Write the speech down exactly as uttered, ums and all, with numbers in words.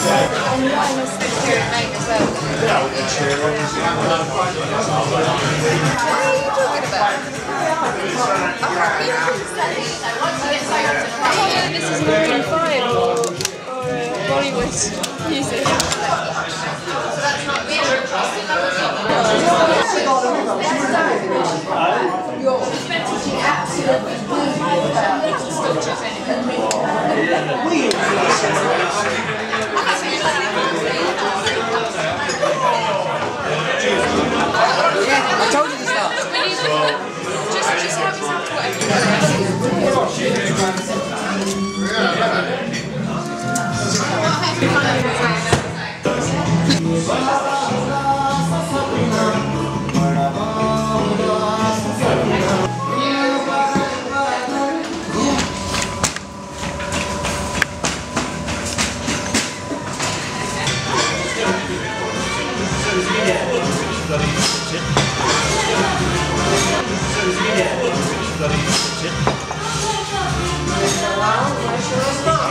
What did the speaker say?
This is nineteen five or, or uh, Bollywood music. I told you to start. Just, just have it whatever. Wow,